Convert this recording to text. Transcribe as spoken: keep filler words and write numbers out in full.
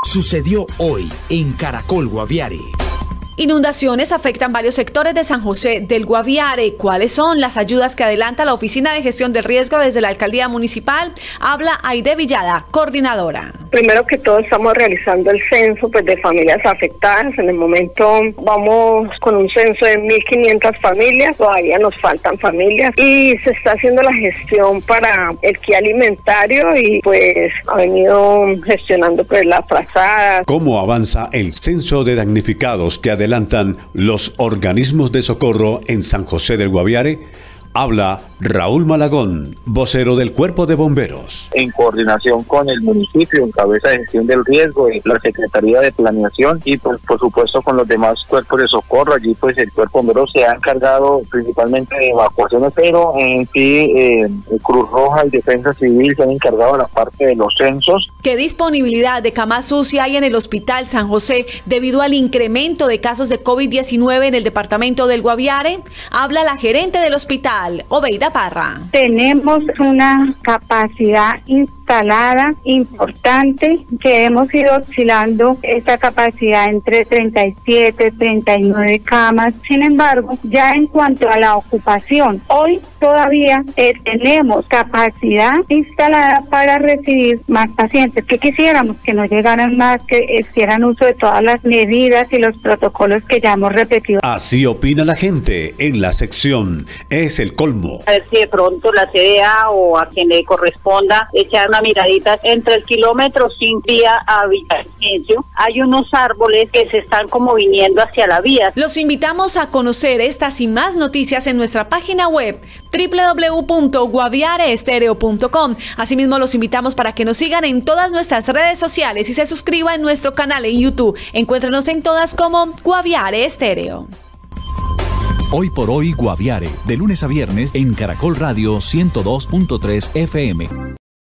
Sucedió hoy en Caracol Guaviare. Inundaciones afectan varios sectores de San José del Guaviare. ¿Cuáles son las ayudas que adelanta la Oficina de Gestión del Riesgo desde la Alcaldía Municipal? Habla Aide Villada, coordinadora. Primero que todo estamos realizando el censo pues, de familias afectadas. En el momento vamos con un censo de mil quinientas familias, todavía nos faltan familias y se está haciendo la gestión para el kit alimentario y pues ha venido gestionando pues la frazada. ¿Cómo avanza el censo de damnificados que adelantan los organismos de socorro en San José del Guaviare? Habla Raúl Malagón, vocero del Cuerpo de Bomberos. En coordinación con el municipio, en cabeza de gestión del riesgo, la Secretaría de Planeación y pues, por supuesto con los demás cuerpos de socorro, allí pues el Cuerpo de Bomberos se ha encargado principalmente de evacuaciones, pero en sí eh, Cruz Roja y Defensa Civil se han encargado de la parte de los censos. ¿Qué disponibilidad de camas U C I hay en el Hospital San José debido al incremento de casos de COVID diecinueve en el departamento del Guaviare? Habla la gerente del hospital, Obeida Parra. Tenemos una capacidad instalada importante que hemos ido oscilando esta capacidad entre treinta y siete, treinta y nueve camas. Sin embargo, ya en cuanto a la ocupación, hoy todavía eh, tenemos capacidad instalada para recibir más pacientes. Que quisiéramos que no llegaran más, que hicieran uso de todas las medidas y los protocolos que ya hemos repetido. Así opina la gente en la sección Es el Colmo. A ver si de pronto la C D A o a quien le corresponda echar una miradita entre el kilómetro cinco vía a Villavicencio. Hay unos árboles que se están como viniendo hacia la vía. Los invitamos a conocer estas y más noticias en nuestra página web doble u doble u doble u punto guaviare estéreo punto com. Asimismo, los invitamos para que nos sigan en todas nuestras redes sociales y se suscriban en nuestro canal en YouTube. Encuéntrenos en todas como Guaviare Estéreo. Hoy por hoy Guaviare, de lunes a viernes en Caracol Radio ciento dos punto tres F M.